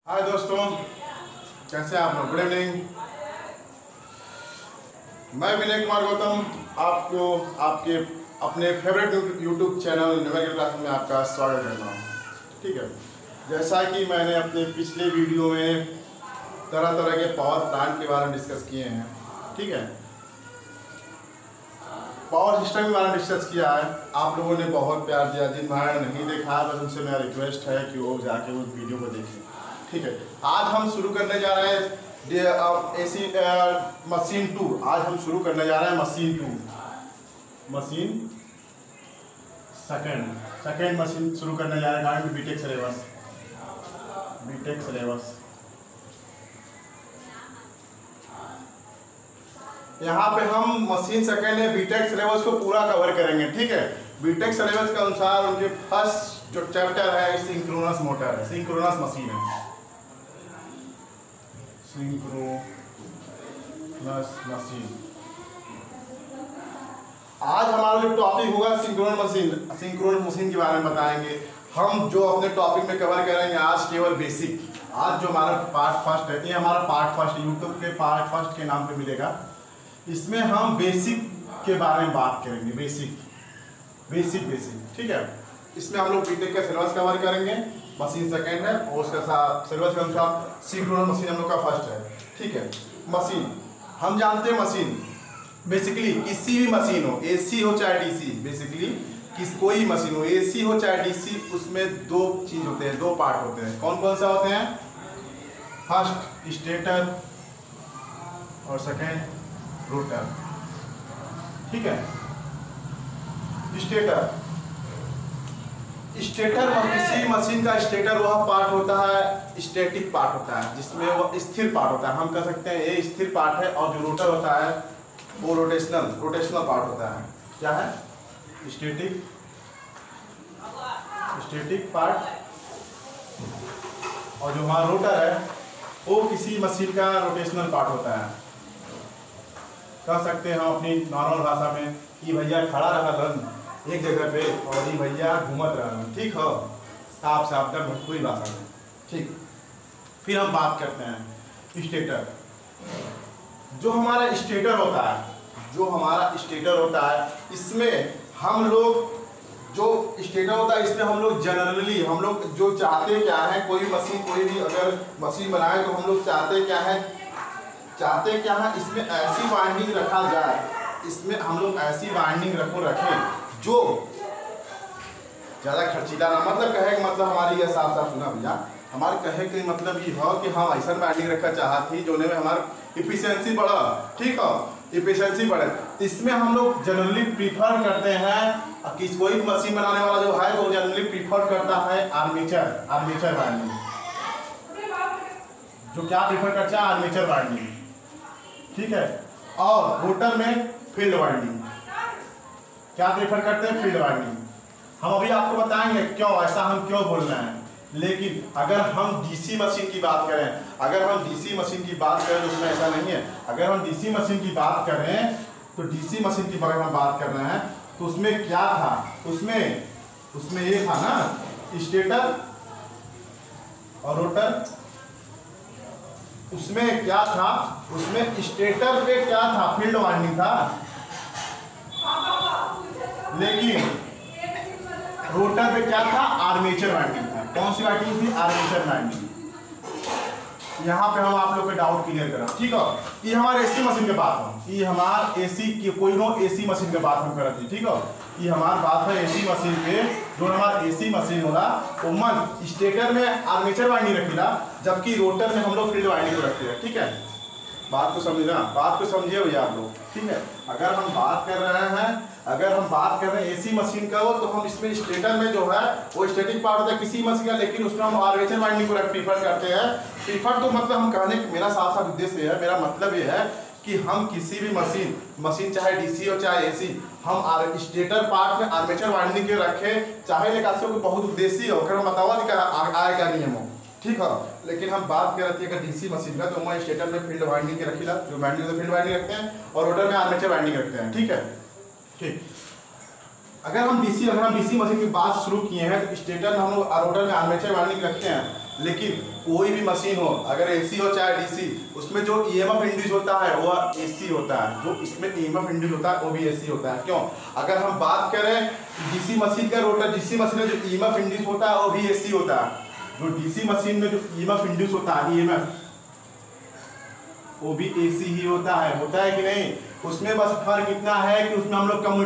हाय दोस्तों, कैसे हैं आप लोग? Good evening. मैं विनय कुमार गौतम आपको आपके अपने favourite YouTube channel numerical class में आपका स्वागत करता हूँ। ठीक है, जैसा कि मैंने अपने पिछले वीडियो में तरह तरह के पावर प्लांट के बारे में डिस्कस किए हैं। ठीक है, पावर सिस्टम के बारे में डिस्कस किया है। आप लोगों ने बहुत प्यार दिया। जिन भाई ने नहीं देखा बस उनसे मेरा रिक्वेस्ट है कि वो जाके उस वीडियो को देखें। ठीक है, आज हम शुरू करने जा रहे हैं एसी मशीन 2। आज हम शुरू करने जा रहे हैं मशीन 2, मशीन सेकेंड मशीन शुरू करने जा रहे हैं। बीटेक सिलेबस यहाँ पे हम मशीन सेकेंड है बीटेक सिलेबस को पूरा कवर करेंगे। ठीक है, बीटेक सिलेबस के अनुसार उनके फर्स्ट जो चैप्टर है सिंक्रोनस मोटर है, सिंक्रोनस मशीन है, सिंक्रोनस मशीन। आज हमारा जो टॉपिक होगा सिंक्रोनस मशीन के बारे में बताएंगे हम। जो अपने टॉपिक में कवर करेंगे आज केवल बेसिक। आज जो हमारा पार्ट फर्स्ट है, ये हमारा पार्ट फर्स्ट यूट्यूब के पार्ट फर्स्ट के नाम पे मिलेगा। इसमें हम बेसिक के बारे में बात करेंगे। बेसिक। ठीक है, इसमें हम लोग बीटेक का सिलेबस कवर करेंगे। मशीन सेकेंड है और उसका साथ सिलेबस के अनुसार सिंक्रोनस मशीन हम लोग का फर्स्ट है। ठीक है, मशीन हम जानते हैं मशीन बेसिकली किसी भी मशीन हो, एसी हो चाहे डीसी, बेसिकली कोई मशीन हो, एसी हो चाहे डीसी, उसमें दो चीज होते हैं, दो पार्ट होते हैं। कौन कौन सा होते हैं? फर्स्ट स्टेटर और सेकेंड रोटर। ठीक है, स्टेटर किसी मशीन का स्टेटर वह पार्ट होता है, स्टैटिक पार्ट होता है, जिसमें वो स्थिर पार्ट होता है। हम कह सकते हैं ये स्थिर पार्ट है। और जो रोटर होता है वो रोटेशनल पार्ट होता है। क्या है? Static part. और जो हमारा रोटर है वो किसी मशीन का रोटेशनल पार्ट होता है। कह सकते हैं हम अपनी नॉर्मल भाषा में कि भैया खड़ा रहा एक जगह पे और ये भैया घूमत रहा। ठीक हो, साफ कोई भाषा में। ठीक, फिर हम बात करते हैं स्टेटर। जो हमारा स्टेटर होता है, इसमें हम लोग जो स्टेटर होता है इसमें हम लोग जनरली हम लोग जो चाहते क्या है, कोई भी अगर मशीन बनाए तो हम लोग चाहते क्या है, इसमें ऐसी वाइंडिंग रखा जाए, इसमें हम लोग ऐसी वाइंडिंग रखें जो ज़्यादा खर्चीला ना। मतलब कहे कि मतलब हमारी यह साफ सुना भैया, हमारे कहे के मतलब ये हो कि हम ऐसा वाइंडिंग रखना चाहती जो में हमारा इफिशियंसी बढ़ा। ठीक है, इफिशियंसी बढ़े। इसमें हम लोग जनरली प्रीफर करते हैं कि कोई मशीन बनाने वाला जो है वो जनरली प्रीफर करता है आर्मेचर वाइंडिंग। जो क्या प्रीफर करता है? Armature winding. ठीक है, और रोटर में फील्ड वाइंडिंग। क्या प्रेफर करते हैं? Field winding. हम अभी आपको बताएंगे क्यों ऐसा हम क्यों बोल रहे हैं। लेकिन अगर हम डीसी मशीन की बात करें तो उसमें ऐसा नहीं है। अगर हम डीसी मशीन की बात करें तो डीसी मशीन की अगर हम बात कर रहे हैं तो उसमें क्या था? उसमें ये था ना, स्टेटर और रोटर। उसमें क्या था? उसमें स्टेटर पे क्या था? फील्ड वाइंडिंग था। लेकिन रोटर पे क्या था? आर्मेचर वाइंडिंग था। कौन सी वाइंडिंग थी? Armature winding. यहाँ पे हम आप लोग के डाउट क्लियर करें। ठीक है, ये हमारे एसी मशीन के बात हो, ये हमारे एसी की कोई नो एसी मशीन के बात हम करते। ठीक है, ये हमारी बात है एसी मशीन के। जो हमारा एसी मशीन होला उमन स्टेटर में आर्मेचर वाइंडिंग रखीला, जबकि रोटर में हम लोग फील्ड वाइंडिंग को रखते हैं। ठीक है, बात को समझिए भैया आप लोग। ठीक है, अगर हम बात कर रहे हैं एसी मशीन का हो तो हम इसमें स्टेटर में जो है वो स्टैटिक पार्ट होता है किसी मशीन का, लेकिन उसमें हम आर्मेचर वाइंडिंग को प्रीफर करते हैं। प्रीफर तो मतलब हम कहने मेरा साफ उद्देश्य है, मेरा मतलब ये है कि हम किसी भी मशीन चाहे डीसी हो चाहे एसी, हम स्टेटर पार्ट में आर्मेचर वाइंडिंग के रखे, चाहे लेकिन को बहुत उद्देश्य हो कर बतावा आए क्या नियम हो। ठीक है, लेकिन हम बात कर रहे थे अगर डीसी मशीन का तो मैं स्टेटर में फील्ड वाइंडिंग के रखीला, जो वाइंडिंग फील्ड वाइंडिंग रखते हैं, और रोटर में आर्मेचर वाइंडिंग रखते हैं। ठीक है, ठीक। अगर हम डीसी मशीन की बात शुरू किए हैं तो स्टेटर में हम लोग रोटर में आर्मेचर वाइंडिंग रखते हैं। लेकिन कोई भी मशीन हो, अगर एसी हो चाहे डीसी, उसमें जो ईएमएफ इंड्यूस होता है वो एसी होता है, जो इसमें ईएमएफ इंड्यूस होता है वो भी एसी होता है। क्यों? अगर हम बात करें डीसी मशीन का रोटर, डीसी मशीन में जो ईएमएफ इंड्यूस होता है वो भी एसी होता है। जो डीसी मशीन में जो ईएमएफ इंड्यूस होता है, ईएमएफ, वो भी एसी ही होता है कि नहीं? उसमें बस फर्क इतना है कि उसमें हम लोग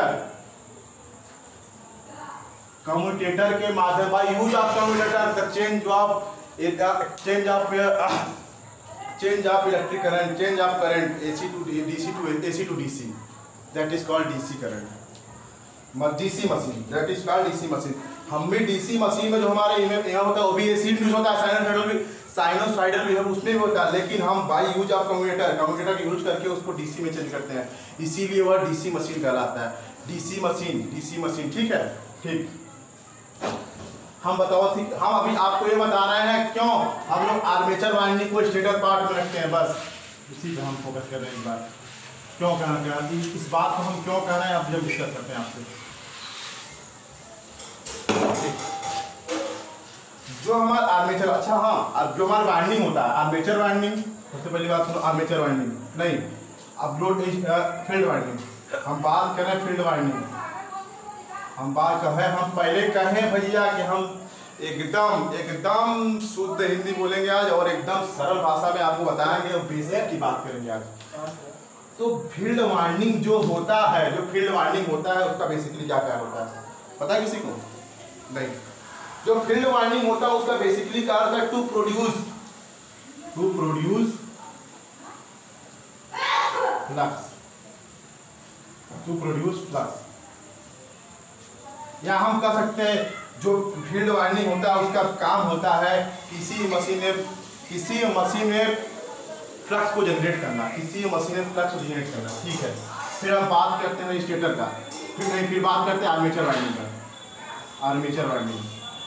कम्यूटेटर के माध्यम by use of commutator the change of electric current, change of current AC to DC, that is called DC current. DC machine, that is called DC machine. हम भी डीसी मशीन में जो हमारा ईएमएफ होता है वो भी एसी इंड्यूस होता है, साइनोसॉइडल भी है उसमें भी होता है, लेकिन हम by use of commutator use करके उसको डीसी में चेंज करते हैं, इसीलिए वह डीसी मशीन कहलाता है। डीसी मशीन, ठीक है? ठीक, हम बताओ, ठीक, हम अभी आपको ये बता रहे हैं क्यों हम लोग आर्मेचर वाइंडिंग को स्टेटर पार्ट में रखते हैं, बस उसी पे हम फोकस कर रहे हैं। इस बार क्यों कहना है, इस बात को हम क्यों कह रहे हैं अब जब डिस्कस करते हैं आपसे। जो हमारा आर्मेचर, अच्छा हाँ, अब जो हमारा वाइंडिंग होता है, आर्मेचर वाइंडिंग, सबसे पहली बात सुनो, आर्मेचर वाइंडिंग नहीं, अपलोड फील्ड वाइंडिंग, हम बात करें फील्ड वाइंडिंग, हम पहले कहें भैया कि हम एकदम शुद्ध हिंदी बोलेंगे आज और एकदम सरल भाषा में आपको बताएंगे और बेसिक की बात करेंगे आज। तो फील्ड वाइंडिंग जो होता है, जो फील्ड वाइंडिंग होता है उसका बेसिकली क्या क्या होता है पता है किसी को? नहीं। जो फील्ड वाइंडिंग होता है उसका बेसिकली क्या होता है? टू प्रोड्यूस फ्लक्स, या हम कह सकते हैं जो फील्ड वाइंडिंग होता है उसका काम होता है किसी मशीन में फ्लक्स को जनरेट करना, ठीक है। फिर हम बात करते हैं स्टेटर का, फिर बात करते हैं आर्मेचर वाइंडिंग का। आर्मेचर वाइंडिंग,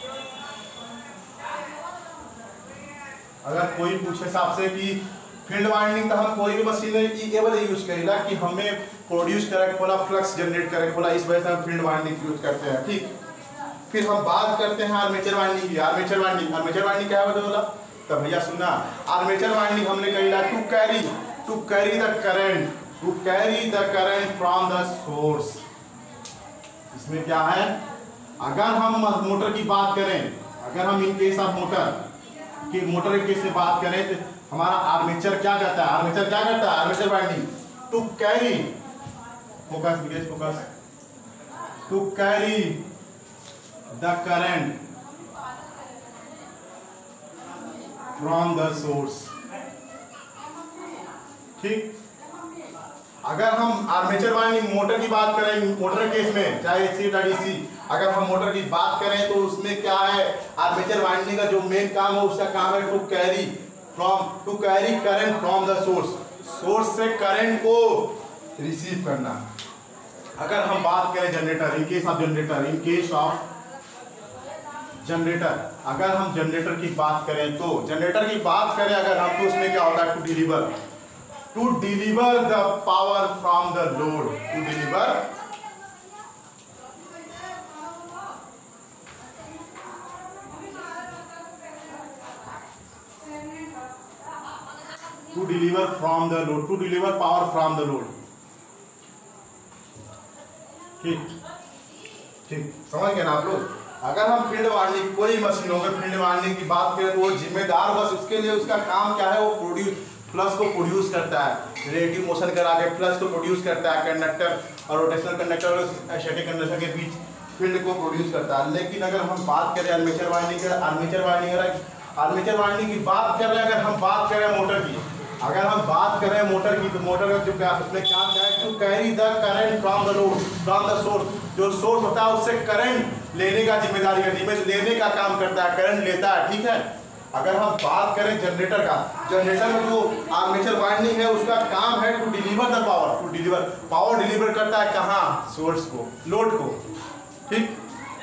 अगर कोई पूछे साहब से कि फील्ड वाइंडिंग तो हम कोई भी मशीन ये वाला यूज करेगा कि हमें प्रोड्यूस करे खोला, फ्लक्स जनरेट करे खोला, इस वजह से हम फील्ड वाइंडिंग यूज करते हैं, ठीक। फिर हम बात करते हैं आर्मेचर वाइंडिंग की। आर्मेचर वाइंडिंग क्या है बोला? तो भैया सुनना, आर्मेचर वाइंडिंग हमने कही to carry the current from the source. इसमें क्या है, अगर हम मोटर की बात करें, अगर हम इन केस ऑफ मोटर के केस में बात करें तो हमारा आर्मेचर क्या करता है? Armature winding to carry, focus, to carry the current from the source, ठीक। अगर हम आर्मेचर वाइंडिंग मोटर की बात करें, मोटर केस में चाहे एसी या डीसी, अगर हम मोटर की बात करें तो उसमें क्या है, आर्मेचर वाइंडिंग का जो मेन काम है उसका काम है to carry current from the source से करंट को रिसीव करना। अगर हम बात करें generator, in case of generator, अगर हम जनरेटर की बात करें अगर हम तो उसमें क्या होता है, to deliver the power from the load, to deliver power from the load, ठीक, समझ गए ना आप लोग। अगर हम फील्ड वाइंडिंग, कोई मशीन होगा फील्ड वाइंडिंग की बात करें तो वो जिम्मेदार बस उसके लिए, उसका काम क्या है, वो फ्लक्स को प्रोड्यूस करता है, रिलेटिव मोशन करा के फ्लक्स को प्रोड्यूस करता है, कंडक्टर और रोटेशनल कंडक्टर और स्टैटिक कंडक्टर के बीच फील्ड को प्रोड्यूस करता है। लेकिन अगर हम बात करें आर्मेचर वाइंडिंग की बात कर रहे हैं, अगर हम बात करें मोटर की, तो मोटर का जो क्या उसमें क्या है, to carry the current from the source, जो सोर्स होता है उससे करंट लेने का जिम्मेदारी है, लेने का काम करता है, करंट लेता है, ठीक है। अगर हम बात करें जनरेटर का, जनरेटर में जो आर्मेचर वाइंडिंग है उसका काम है to deliver the power deliver करता है कहाँ, सोर्स को, लोड को, ठीक।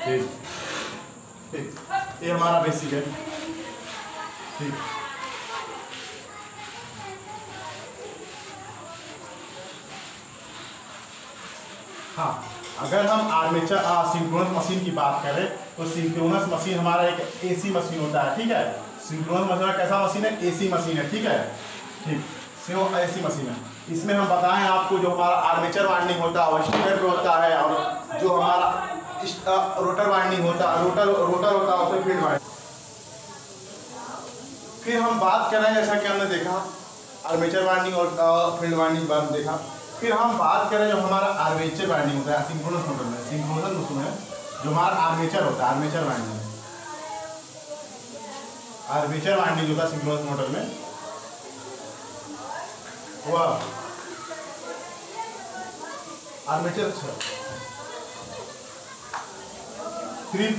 ये हमारा बेसिक है, ठीक। हाँ, अगर हम आर्मेचर सिंक्रोनस मशीन की बात करें तो सिंक्रोनस मशीन हमारा एक एसी मशीन होता है, ठीक है। सिंक्रोनस मशीन कैसा मशीन है? एसी मशीन है, ठीक है। ठीक, एसी मशीन है। इसमें हम बताएं आपको जो हमारा आर्मेचर वाइंडिंग होता है वो स्टेटर पे होता है, और जो हमारा रोटर वाइंडिंग होता है, रोटर होता है उसमें फील्ड वाइंडिंग। फिर हम बात करें, जैसा कि हमने देखा आर्मेचर वाइंडिंग और फील्ड वाइंडिंग बार देखा। फिर हम बात करें जो हमारा आर्मेचर वाइंडिंग होता है सिंक्रोनस मोटर में, सिंक्रोनस मोटर में जो हमारा आर्मेचर होता है, आर्मेचर वाइंडिंग, आर्मेचर वाइंडिंग होता है सिंक्रोनस मोटर में, वह आर्मेचर 3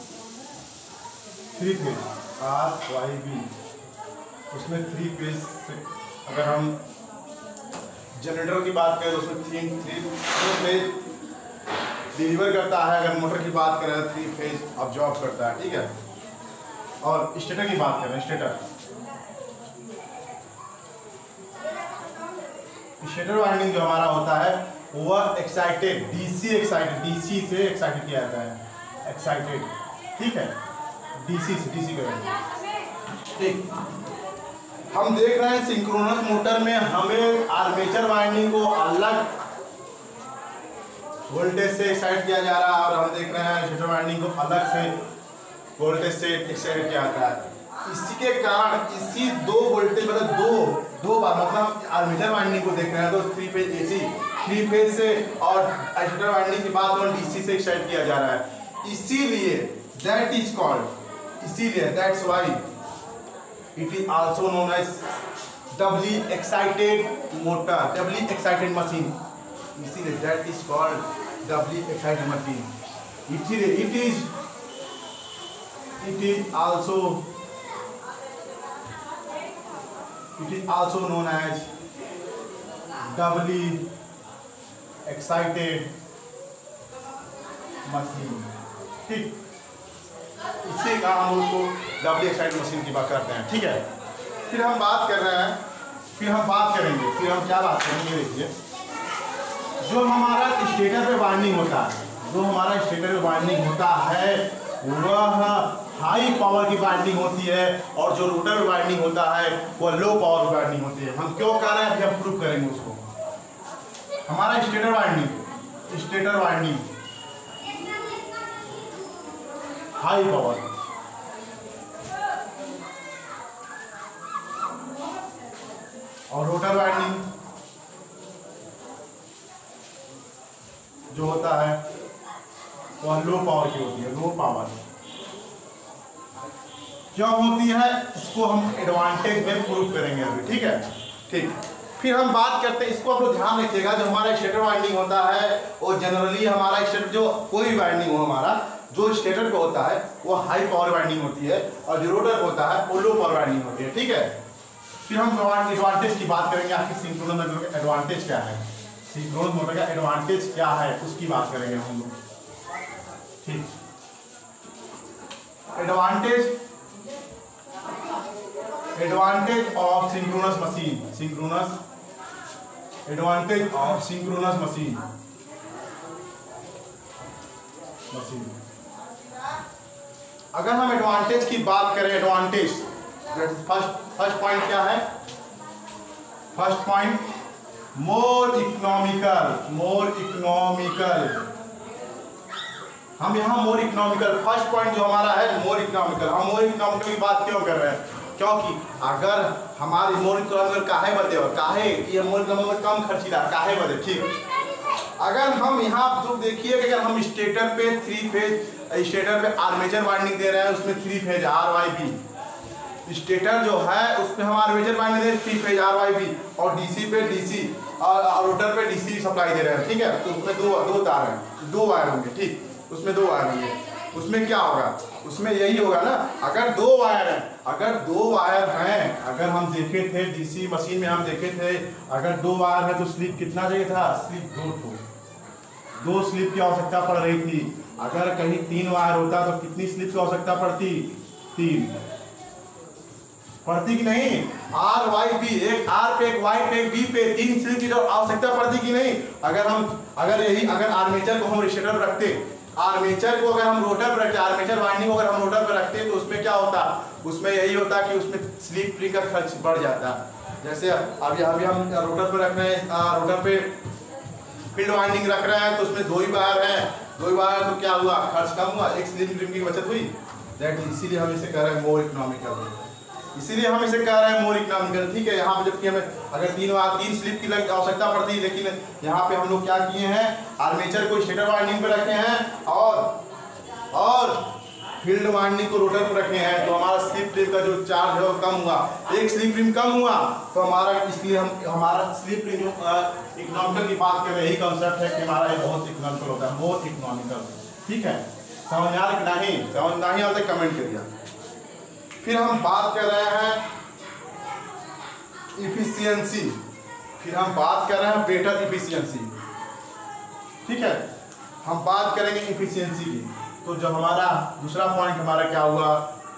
फेज RYB, उसमें 3 फेज से अगर हम जनरेटर की बात करें तो उसमें 3 फेज डिलीवर करता है। अगर मोटर की बात करें तो 3 फेज अब्जॉर्ब करता है, ठीक है। और स्टेटर की बात करें, स्टेटर वाइंडिंग जो हमारा होता है वह एक्साइटेड डीसी से एक्साइटेड किया जाता है, एक्साइटेड, ठीक है, डीसी करेंगे, ठीक। हम देख रहे हैं सिंक्रोनस मोटर में हमें आर्मेचर वाइंडिंग को अलग वोल्टेज से एक्साइट किया जा रहा है, और हम देख रहे हैं स्टेटर वाइंडिंग को अलग से वोल्टेज से एक्साइट किया जाता है। इसी के कारण इसी दो वोल्टेज मतलब दो बार मतलब आर्मेचर वाइंडिंग को देख रहे हैं तो 3 फेज एसी 3 फेज से, और स्टेटर वाइंडिंग की बात और डीसी से एक्साइट किया जा रहा है। इसीलिए दैट इज कॉल्ड, इसीलिए that's why it is also known as doubly excited motor, doubly excited machine, इसीलिए that is called doubly excited machine। इसीलिए it is also known as doubly excited machine, ठीक। इसी का हम उसको डबली एक्साइटेड मशीन की बात करते हैं, ठीक है। फिर हम बात कर रहे हैं, फिर हम क्या बात करेंगे, देखिए जो हमारा स्टेटर पे वाइंडिंग होता है, जो हमारा स्टेटर पे वाइंडिंग होता है वह हाई पावर की वाइंडिंग होती है, और जो रोटर पे वाइंडिंग होता है वह लो पावर की वाइंडिंग होती है। हम क्यों कह रहे हैं, अभी हम प्रूव करेंगे उसको। हमारा स्टेटर वाइंडिंग हाई पावर, और रोटर वाइंडिंग जो होता है वह लो पावर की होती है, लो पावर। क्यों होती है इसको हम एडवांटेज में प्रूव करेंगे अभी, ठीक है, ठीक। फिर हम बात करते हैं, इसको आप लोग ध्यान रखिएगा, जो हमारा स्टेटर वाइंडिंग होता है वो जनरली हमारा स्टेटर जो कोई भी वाइंडिंग हो हमारा जो स्टेटर पे होता है वो हाई पावर वाइंडिंग होती है, और जो रोटर पे होता है वो लो पावर वाइंडिंग होती है, ठीक है। फिर हम एडवांटेज की बात करेंगे, आखिर सिंक्रोनस मोटर का एडवांटेज क्या है, सिंक्रोनस मोटर का एडवांटेज क्या है उसकी बात करेंगे हम लोग, ठीक। एडवांटेज ऑफ सिंक्रोनस मशीन, अगर हम एडवांटेज की बात करें, एडवांटेज फर्स्ट पॉइंट क्या है, फर्स्ट पॉइंट मोर इकोनॉमिकल, हम यहाँ मोर इकोनॉमिकल, फर्स्ट पॉइंट जो हमारा है मोर इकोनॉमिकल। हम मोर इकोनॉमिकल की बात क्यों कर रहे हैं, क्योंकि अगर हमारी मोर इकोनॉमिकल काहे बदे और काहे ये मोर इकोनॉमिकल कम खर्चीला काहे बदे, ठीक। अगर हम यहाँ तो देखिए कि अगर हम स्टेटर पे 3 फेज स्टेटर पे आर्मेचर वाइंडिंग दे रहे हैं, उसमें 3 फेज RYB, स्टेटर जो है उसमें हम आर्मेचर वाइंडिंग दे रहे हैं 3 फेज RYB, और डीसी पे डीसी और रोटर पे डीसी सप्लाई दे रहे हैं, ठीक है। तो उसमें दो तार हैं, 2 वायर होंगे, ठीक, उसमें 2 वायर होंगे। उसमें क्या होगा, उसमें यही होगा ना, अगर 2 वायर हैं, अगर हम देखे थे डीसी मशीन में, हम देखे थे अगर 2 वायर है तो स्लिप कितना चाहिए था, स्लिप 2 स्लिप की आवश्यकता पड़ रही थी। अगर कहीं 3 वायर होता तो कितनी स्लिप की आवश्यकता पड़ती, 3 पड़ती कि नहीं। RYB, एक R पे, एक Y पे, एक B पे 3 स्लिप की आवश्यकता पड़ती कि नहीं। अगर आर्मेचर को हम स्टेटर रखते आर्मेचर को अगर हम रोटर पर रखते, आर्मेचर वाइंडिंग को अगर हम रोटर पर रखते हैं तो उसमें क्या होता, उसमें यही होता कि उसमें स्लिप रिंग का खर्च बढ़ जाता। जैसे अभी हम रोटर पर रख रहे हैं, रोटर पे फील्ड वाइंडिंग रख रहे हैं तो उसमें 2 ही वायर है, 2 ही वायर, तो क्या हुआ, खर्च कम हुआ, एक स्लिप रिंग की बचत हुई। दैट इसीलिए हम इसे कह रहे हैं मोर इकोनॉमिकल, इसीलिए हम इसे कह रहे हैं मोर इकोनॉमिकल। ठीक है, यहाँ पे जबकि हमें अगर 3 स्लिप की आवश्यकता पड़ती है, लेकिन यहाँ पे हम लोग क्या किए हैं, आर्मेचर को स्टेटर वाइंडिंग पे रखे हैं और फील्ड वाइंडिंग को रोटर पर रखे हैं, तो हमारा स्लिप रिंग का जो चार्ज है वो कम हुआ, एक स्लिप रिंग कम हुआ तो हमारा, इसलिए हम हमारा स्लिप रिंग इकोनॉमिकल की बात कर रहे हैं, यही कंसेप्ट है कि हमारा ये बहुत इकोनॉमिकल होता है, बहुत इकोनॉमिकल। ठीक है, समझ आ रहा कि नहीं, समझ नहीं आता कमेंट करिए। फिर हम बात कर रहे हैं इफिशियंसी, फिर हम बात कर रहे हैं बेटर इफिशियंसी। ठीक है, हम बात करेंगे इफिशियंसी की, तो जो हमारा दूसरा पॉइंट हमारा क्या हुआ,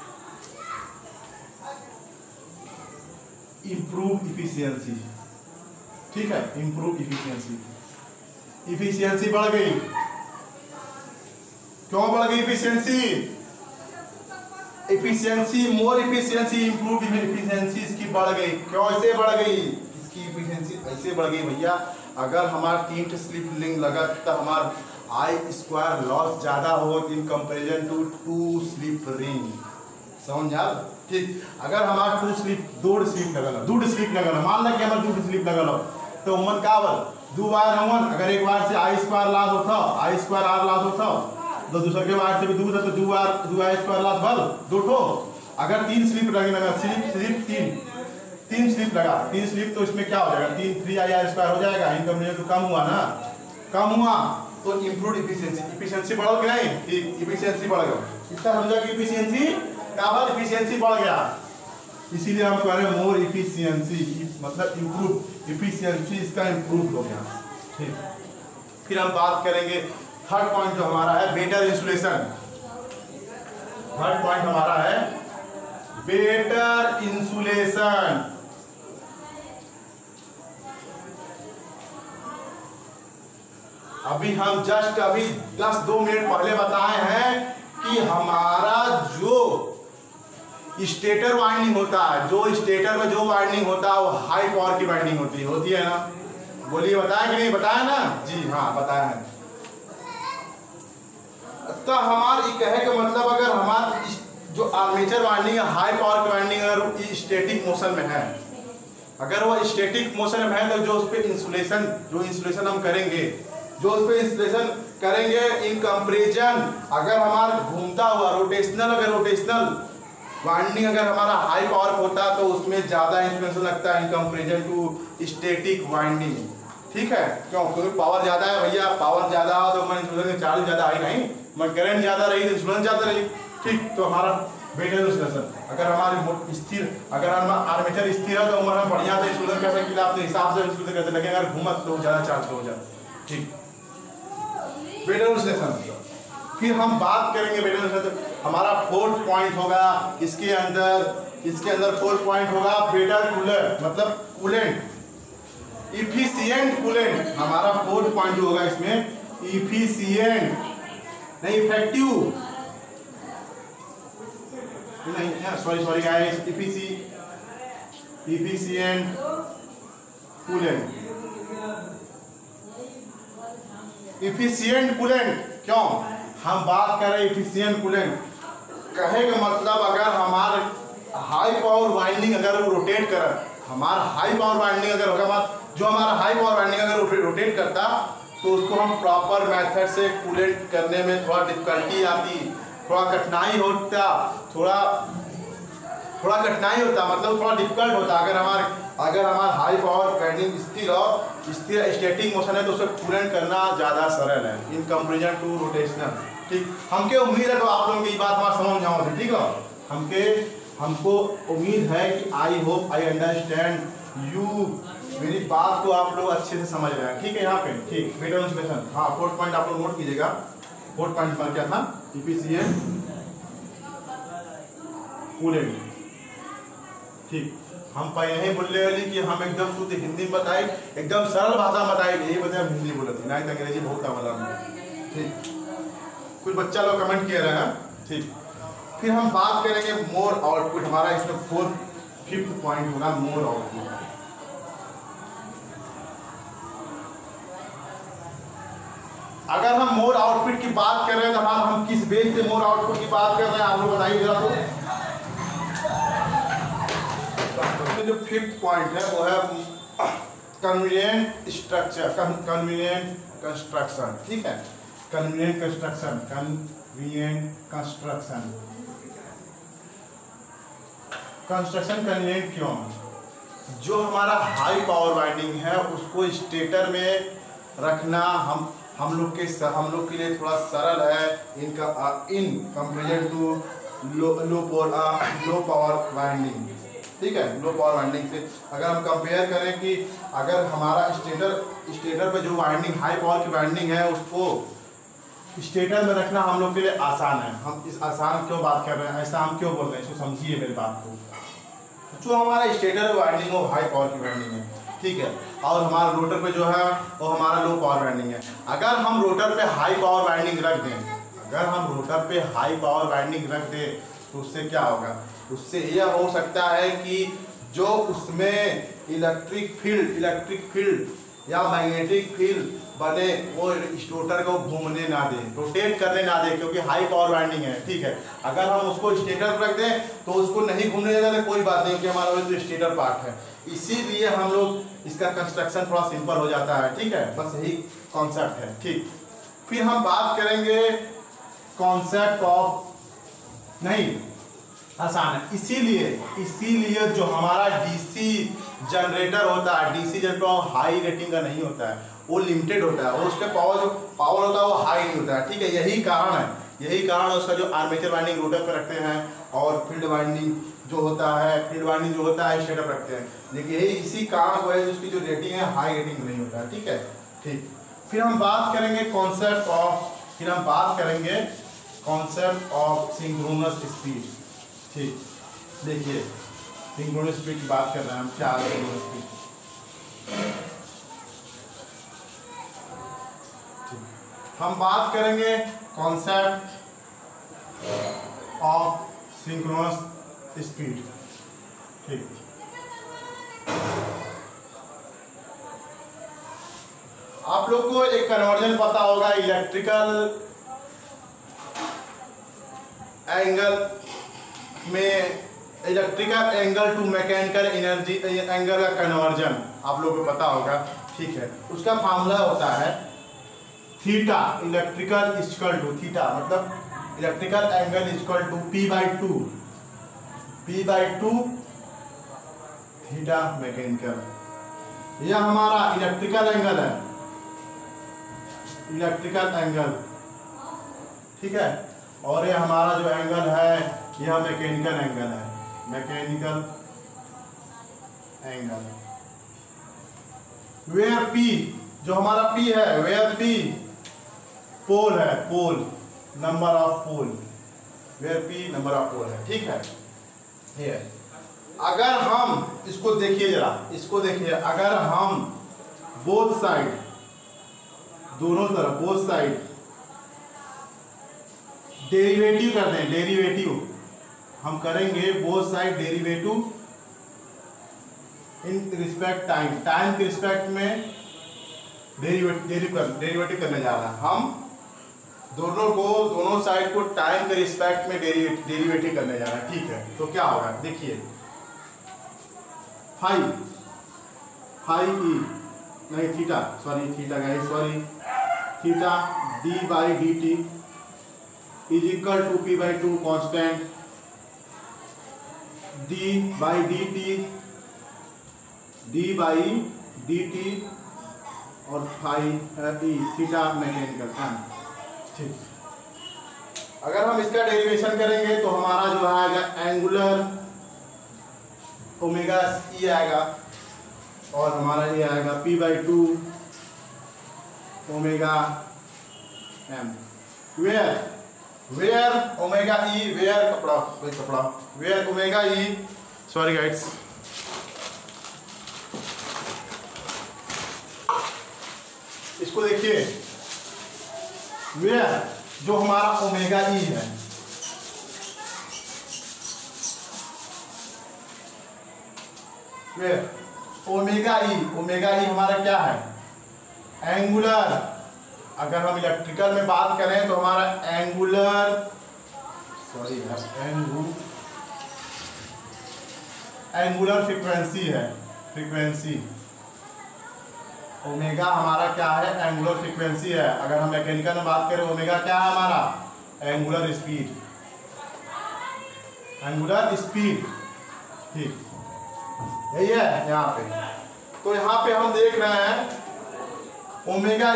इंप्रूव इफिशियंसी। ठीक है, इंप्रूव इफिशियंसी, इफिशियंसी बढ़ गई, क्यों बढ़ गई efficiency, efficiency, more efficiency, improve efficiency इसकी बढ़ गई। क्यों ऐसे बढ़ गई, इसकी इफिशियंसी ऐसे बढ़ गई भैया, अगर हमारा 3 स्लिप रिंग लगा तो हमारा I² लॉस ज्यादा हो in comparison to 2 slip ring. समझ यार, ठीक, अगर हमारा 2 स्लिप लगल, मान लो कि हमारा 2 स्लिप लगल तो उमन का बल 2 वायर उमन, अगर एक वायर से I² लॉस होता, I² R लॉस होता, तो दूसरे के वायर से भी 2 था तो 2 I² लॉस बल 2 ठो। अगर 3 स्लिप लगे, तीन स्लिप लगा, 3 स्लिप तो इसमें क्या हो जाएगा, 3I² हो जाएगा, इनकम रेट तो कम हुआ ना, कम हुआ तो इम्प्रूव इफिशियंसी, इफिशियंसी बढ़ गया नहीं, ठीक, इफिशियंसी बढ़ गया, इसका समझा कि इफिशियंसी का बल इफिशियंसी बढ़ गया, इसीलिए हम कह रहे हैं मोर इफिशियंसी, मतलब इम्प्रूव इफिशियंसी इसका इम्प्रूव हो गया। ठीक, फिर हम बात करेंगे थर्ड पॉइंट जो हमारा है बेटर इंसुलेशन। थर्ड पॉइंट हमारा है बेटर इंसुलेशन। अभी हम जस्ट 2 मिनट पहले बताए हैं कि हमारा जो स्टेटर वाइंडिंग होता है, जो स्टेटर में जो वाइंडिंग होता है वो हाई पावर की वाइंडिंग होती है ना, बोलिए बताया कि नहीं, बताया ना, जी हाँ बताया है। तो हमारे कहे का मतलब अगर हमारा जो आर्मेचर वाइंडिंग है, हाई पावर की वाइंडिंग अगर स्टैटिक मोशन में है, अगर वो स्टैटिक मोशन में है तो जो उस पर इंसुलेशन हम करेंगे, जो उस पर इंसुलेशन करेंगे इन कंपैरिजन, अगर हमारा घूमता हुआ रोटेशनल वाइंडिंग अगर हमारा हाई पावर होता तो उसमें ज़्यादा इंसुलेशन लगता है in comparison to static winding. ठीक है, क्यों, क्योंकि पावर ज़्यादा है भैया, पावर ज़्यादा हो तो मैं इंसुलेशन चार्ज ज़्यादा आई नहीं, मैं करंट ज़्यादा रही तो इंसुलेशन ज़्यादा रही। ठीक, तो हमारा बेटर इंसुलेशन, अगर हमारी स्थिर, अगर हम आर्मेचर स्थिर है तो हम बढ़िया से इंसुलेशन कर सकते, अपने हिसाब से इंसुलेशन करते, लेकिन अगर घूमत तो ज़्यादा चार्ज हो जाए। ठीक, बेटर इंसुलेशन। फिर हम बात करेंगे बेटर इंसुलेशन, हमारा 4th पॉइंट होगा इसके अंदर 4th पॉइंट होगा बेटर कूलेंट, मतलब कूलेंट, इफिशिएंट कूलेंट। हमारा 4th पॉइंट होगा इसमें इफिशिएंट, नहीं इफेक्टिव नहीं, sorry guys, efficient coolant, efficient coolant. क्यों हम बात कर रहे हैं इफिशिएंट कूलेंट, कहे का मतलब अगर हमारे हाई पावर वाइंडिंग अगर वो रोटेट करे, हमारा हाई पावर वाइंडिंग अगर होगा, जो हमारा हाई पावर वाइंडिंग अगर रोटेट करता तो उसको हम प्रॉपर मेथड से कूलेंट करने में थोड़ा डिफिकल्टी आती, थोड़ा कठिनाई होता, थोड़ा कठिनाई होता, मतलब थोड़ा डिफिकल्ट होता। अगर हमारा हाई पावर वाइंडिंग स्थिर स्टैटिक मोशन है तो उसे कूलेंट करना ज़्यादा सरल है इन कंपैरिजन टू रोटेशनल। ठीक, हमके उम्मीद है तो आप लोगों की बात मैं समझ जाऊँगा। ठीक है, हमको उम्मीद है कि I hope I understand you, मेरी बात को आप लोग अच्छे से समझ रहे हैं। ठीक है, यहाँ पे ठीक बेटर इंसुलेशन। हाँ, 4th पॉइंट आप लोग नोट कीजिएगा। 4th पॉइंट पर क्या था, इफिशिएंट कूलेंट। ठीक, हम पहले ही बोलने वाली कि हम एकदम शुद्ध हिंदी में बताए, एकदम सरल भाषा में बताए, यही बताए हम हिंदी बोलते हैं, नहीं तो अंग्रेजी बहुत आवला। ठीक, कुछ बच्चा लोग कमेंट किए रहे हैं, ठीक। फिर हम बात करेंगे मोर आउटपुट, हमारा इसमें 5th पॉइंट होगा मोर आउटपुट। अगर हम मोर आउटपुट की बात कर रहे हैं तो हमारा हम किस बेस से मोर आउटपुट की बात कर रहे हैं आप लोग बताइए जरा। तो जो 5th पॉइंट है वो है कन्वीनियंट स्ट्रक्चर, कन्वीनियंट कंस्ट्रक्शन, ठीक है। Convenient construction, convenient construction, construction convenient क्यों? जो हमारा हाई पावर वाइंडिंग है उसको स्टेटर में रखना हम लोग के लिए थोड़ा सरल है इनका in comparison to low power winding, ठीक है। लो पावर वाइंडिंग से अगर हम कंपेयर करें कि अगर हमारा स्टेटर पे जो वाइंडिंग हाई पावर की वाइंडिंग है उसको स्टेटर में रखना हम लोग के लिए आसान है। हम इस आसान क्यों बात कर रहे हैं, ऐसा हम क्यों बोल रहे हैं, इसको समझिए मेरी बात को। जो हमारा स्टेटर वाइंडिंग वो हाई पावर की वाइंडिंग है, ठीक है, और हमारा रोटर पे जो है वो हमारा लो पावर वाइंडिंग है। अगर हम रोटर पे हाई पावर वाइंडिंग रख दें, अगर हम रोटर पे हाई पावर वाइंडिंग रख दें तो उससे क्या होगा, उससे यह हो सकता है कि जो उसमें इलेक्ट्रिक फील्ड या मैग्नेटिक फील्ड बने वो स्टेटर को घूमने ना दे, रोटेट करने ना दे, क्योंकि हाई पावर वाइंडिंग है, ठीक है। अगर हम उसको स्टेटर पर रख दें तो उसको नहीं घूमने देना तो कोई बात नहीं, क्योंकि हमारा जो स्टेटर पार्ट है, इसीलिए हम लोग इसका कंस्ट्रक्शन थोड़ा सिंपल हो जाता है, ठीक है। बस यही कॉन्सेप्ट है, ठीक। फिर हम बात करेंगे कॉन्सेप्ट ऑफ, नहीं आसान है, इसीलिए जो हमारा डीसी जनरेटर होता है, डीसी जनरेटर हाई रेटिंग का नहीं होता है, वो लिमिटेड होता है, वो उसके पावर होता है वो हाई नहीं होता है, ठीक है। यही कारण है उसका जो आर्मेचर वाइंडिंग रोटर पर रखते हैं और फील्ड वाइंडिंग जो होता है स्टेटर पर रखते हैं, लेकिन यही इसी कारण को है उसकी जो रेटिंग है हाई रेटिंग नहीं होता है, ठीक है, ठीक। फिर हम बात करेंगे कॉन्सेप्ट ऑफ सिंक्रोनस स्पीड, ठीक। देखिए सिंक्रोनस स्पीड की बात कर रहे हैं हम, क्या है सिंक्रोनस स्पीड, हम बात करेंगे कॉन्सेप्ट ऑफ सिंक्रोनस स्पीड, ठीक। आप लोग को एक कन्वर्जन पता होगा electrical angle to mechanical energy angle का कन्वर्जन आप लोग को पता होगा, ठीक है। उसका फार्मूला होता है theta, electrical equal to theta, मतलब electrical angle equal to P/2 theta mechanical. यह हमारा इलेक्ट्रिकल एंगल, ठीक है, और ये हमारा जो एंगल है यह मैकेनिकल एंगल है, मैकेनिकल एंगल। वेयर P, जो हमारा P है, वेयर P पोल है, pole number of pole, where P number of pole है, ठीक है। ये अगर हम इसको देखिए जरा, इसको देखिए, अगर हम बोथ साइड, दोनों तरफ बोथ साइड डेरिवेटिव कर दें, डेरिवेटिव हम करेंगे both side derivative in respect time के रिस्पेक्ट में डेरिवेटिव करने जा रहा है। हम दोनों साइड को टाइम के रिस्पेक्ट में डेरिवेटिव करने जा रहा है, ठीक है। तो क्या होगा, देखिए theta d/dt is equal to P/2 constant d/dt और थीटा मैकेनिकल टाइम, ठीक। अगर हम इसका डेरिवेशन करेंगे तो हमारा जो आएगा एंगुलर ओमेगा ई आएगा और हमारा ये आएगा P/2 omega m, where omega E, where omega E, sorry guides, इसको देखिए, वेयर जो हमारा ओमेगा ई है, ओमेगा ई हमारा क्या है एंगुलर। अगर हम इलेक्ट्रिकल में बात करें तो हमारा एंगुलर एंगुलर फ्रीक्वेंसी है, फ्रीक्वेंसी ओमेगा हमारा क्या है एंगुलर फ्रीक्वेंसी है। अगर हम मैकेनिकल में बात करें ओमेगा क्या है हमारा एंगुलर स्पीड, एंगुलर स्पीड, ठीक यही है यहाँ पे। तो यहाँ पे हम देख रहे हैं ओमेगा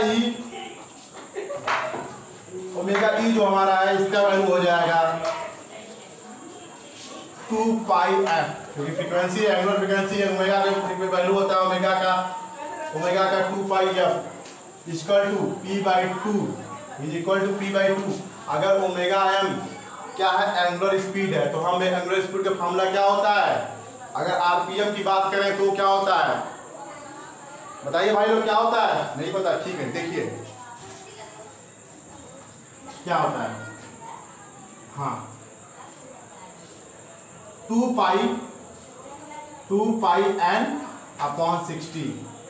ई जो हमारा है इसका वैल्यू हो जाएगा 2 पाई एफ, क्योंकि फ्रीक्वेंसी एंगुलर फ्रीक्वेंसी है, ओमेगा का वैल्यू होता है ओमेगा का 2 pi F equal to p/2 is equal to p/2। अगर ओमेगा एम क्या है एंगुलर स्पीड है, तो हम एंगुलर स्पीड का फॉर्मूला क्या होता है, अगर आरपीएम की बात करें तो क्या होता है, बताइए भाई लोग क्या होता है, नहीं पता, ठीक है देखिए क्या होता है, हाँ 2 पाई n/60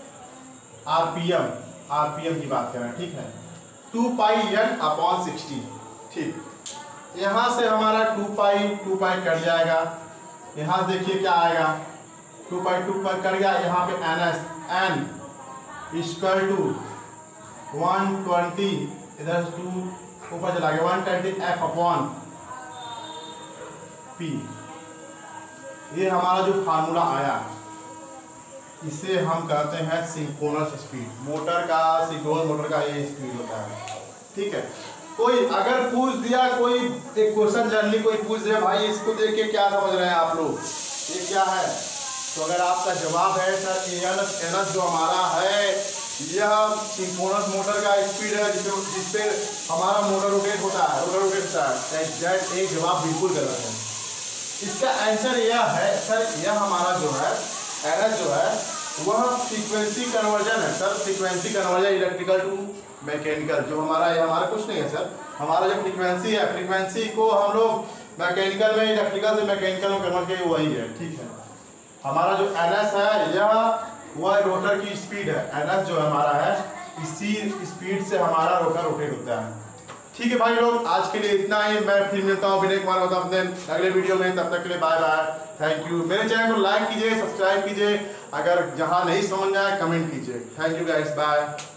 आरपीएम की बात करें, ठीक है 2 पाई n/60, ठीक। यहां से हमारा 2 पाई कट जाएगा, यहाँ देखिए क्या आएगा 2 पाई कट गया, यहाँ पे n इक्वल टू 120, इधर 2 ऊपर चला गया 120 f/p। ये हमारा जो फार्मूला आया इसे हम कहते हैं सिंक्रोनस स्पीड। मोटर का सिंक्रोनस मोटर का ये स्पीड होता है, ठीक है। कोई अगर पूछ दिया, कोई एक क्वेश्चन जनरली कोई पूछ दिया भाई इसको देख के क्या समझ रहे हैं आप लोग, ये क्या है, तो अगर आपका जवाब है सर एनएस जो हमारा है यह सिंक्रोनस मोटर का स्पीड है जिसपे हमारा मोटर रोटेट होता है, एग्जैक्ट एक जवाब बिल्कुल गलत है। इसका आंसर यह है सर, यह हमारा जो है एनएस जो है वह फ्रीक्वेंसी कन्वर्जन है sir, frequency conversion electrical to mechanical. जो हमारा कुछ नहीं है सर, हमारा जो फ्रीक्वेंसी है फ्रीक्वेंसी को हम लोग मैकेनिकल में इलेक्ट्रिकल से मैकेनिकल में कन्वर्ट किए वही है, ठीक है। हमारा जो एनएस है यह वह रोटर की स्पीड है, एनएस जो हमारा है इसी स्पीड से हमारा रोटर रोटेट होता है, ठीक है भाई लोग। आज के लिए इतना ही, मैं फिर मिलता हूँ विनय कुमार होता अपने अगले वीडियो में, तब तक के लिए बाय बाय, थैंक यू। मेरे चैनल को लाइक कीजिए, सब्सक्राइब कीजिए, अगर जहाँ नहीं समझ में आए कमेंट कीजिए। Thank you guys, bye.